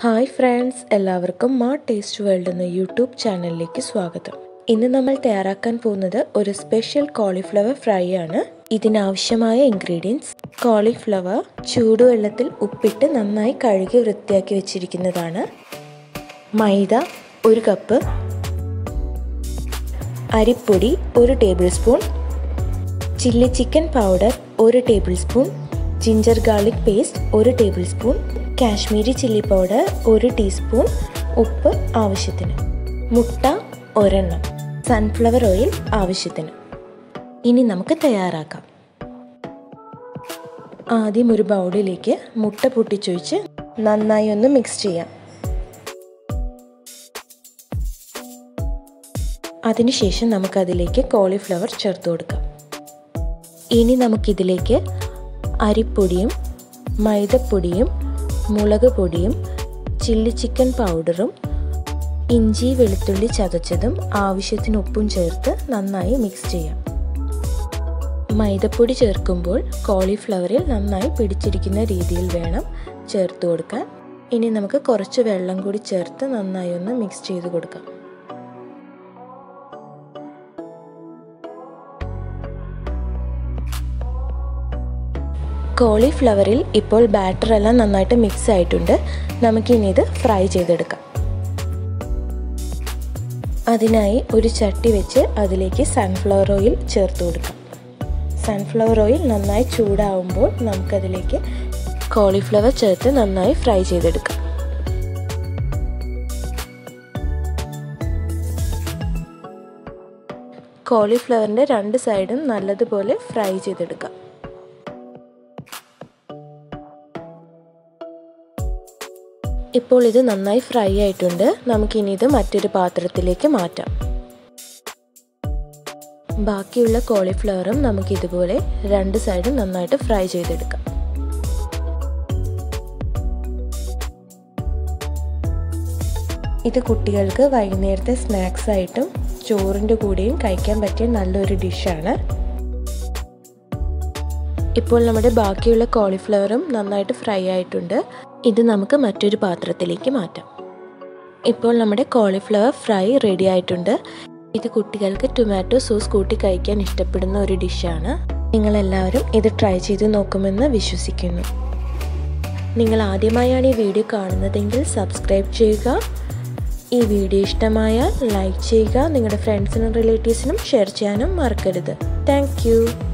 Hi friends, എല്ലാവർക്കും മാ taste world എന്ന യൂട്യൂബ് ചാനലിലേക്ക് സ്വാഗതം. ഇന്ന് നമ്മൾ തയ്യാറാക്കാൻ പോകുന്നത് ഒരു സ്പെഷ്യൽ കോളിഫ്ലവർ ഫ്രൈ ആണ്. ഇതിനാവശ്യമായ ഇൻഗ്രീഡിയൻസ്: കോളിഫ്ലവർ ചൂടുവെള്ളത്തിൽ ഉപ്പിട്ട് നന്നായി കഴുകി വൃത്തിയാക്കി വെച്ചിരിക്കുന്നതാണ്. മൈദ 1 കപ്പ്, അരിപ്പൊടി 1 tablespoon, chilli chicken powder 1 tablespoon, ginger garlic paste 1 tablespoon, Kashmiri chilli powder 1 teaspoon, ഉപ്പ് ആവശ്യത്തിന്, മുട്ട 1, സൺഫ്ലവർ ഓയിൽ ആവശ്യത്തിന്. ഇനി നമുക്ക് തയ്യാറാക്കാം. ആദ്യം ഒരു ബൗളിലേക്ക് മുട്ട പൊട്ടിച്ചൊഴിച്ച് നന്നായി ഒന്ന് മിക്സ് ചെയ്യാം. അതിനുശേഷം നമുക്കതിലേക്ക് കോളിഫ്ലവർ ചേർത്ത് കൊടുക്കാം. ഇനി നമുക്കിതിലേക്ക് അരിപ്പൊടിയും മൈദപ്പൊടിയും മുളക് പൊടിയും ചില്ലി ചിക്കൻ പൗഡറും ഇഞ്ചി വെളുത്തുള്ളി ചതച്ചതും ആവശ്യത്തിന് ഉപ്പും ചേർത്ത് നന്നായി മിക്സ് ചെയ്യാം. മൈദപ്പൊടി ചേർക്കുമ്പോൾ കോളിഫ്ലവറിൽ നന്നായി പിടിച്ചിരിക്കുന്ന രീതിയിൽ വേണം ചേർത്ത് കൊടുക്കാൻ. ഇനി നമുക്ക് കുറച്ച് വെള്ളം കൂടി ചേർത്ത് നന്നായി ഒന്ന് മിക്സ് ചെയ്ത് കൊടുക്കാം. കോളിഫ്ലവറിൽ ഇപ്പോൾ ബാറ്റർ എല്ലാം നന്നായിട്ട് മിക്സ് ആയിട്ടുണ്ട്. നമുക്കിനി ഇത് ഫ്രൈ ചെയ്തെടുക്കാം. അതിനായി ഒരു ചട്ടി വെച്ച് അതിലേക്ക് സൺഫ്ലവർ ഓയിൽ ചേർത്ത് കൊടുക്കാം. സൺഫ്ലവർ ഓയിൽ നന്നായി ചൂടാവുമ്പോൾ നമുക്കതിലേക്ക് കോളിഫ്ലവർ ചേർത്ത് നന്നായി ഫ്രൈ ചെയ്തെടുക്കാം. കോളിഫ്ലവറിൻ്റെ 2 സൈഡും നല്ലതുപോലെ ഫ്രൈ ചെയ്തെടുക്കാം. ഇപ്പോൾ ഇത് നന്നായി ഫ്രൈ ആയിട്ടുണ്ട്. നമുക്കിനി ഇത് മറ്റൊരു പാത്രത്തിലേക്ക് മാറ്റാം. ബാക്കിയുള്ള കോളിഫ്ലവറും നമുക്കിതുപോലെ 2 സൈഡും നന്നായിട്ട് ഫ്രൈ ചെയ്തെടുക്കാം. ഇത് കുട്ടികൾക്ക് വൈകുന്നേരത്തെ സ്നാക്സ് ആയിട്ടും ചോറിൻ്റെ കൂടെയും കഴിക്കാൻ പറ്റിയ നല്ലൊരു ഡിഷാണ്. ഇപ്പോൾ നമ്മുടെ ബാക്കിയുള്ള കോളിഫ്ലവറും നന്നായിട്ട് ഫ്രൈ ആയിട്ടുണ്ട്. ഇത് നമുക്ക് മറ്റൊരു പാത്രത്തിലേക്ക് മാറ്റാം. ഇപ്പോൾ നമ്മുടെ കോളിഫ്ലവർ ഫ്രൈ റെഡി ആയിട്ടുണ്ട്. ഇത് കുട്ടികൾക്ക് ടൊമാറ്റോ സോസ് കൂട്ടി കഴിക്കാൻ ഇഷ്ടപ്പെടുന്ന ഒരു ഡിഷാണ്. നിങ്ങളെല്ലാവരും ഇത് ട്രൈ ചെയ്ത് നോക്കുമെന്ന് വിശ്വസിക്കുന്നു. നിങ്ങൾ ആദ്യമായാണ് ഈ വീഡിയോ കാണുന്നതെങ്കിൽ സബ്സ്ക്രൈബ് ചെയ്യുക. ഈ വീഡിയോ ഇഷ്ടമായാൽ ലൈക്ക് ചെയ്യുക. നിങ്ങളുടെ ഫ്രണ്ട്സിനും റിലേറ്റീവ്സിനും ഷെയർ ചെയ്യാനും മറക്കരുത്. Thank U.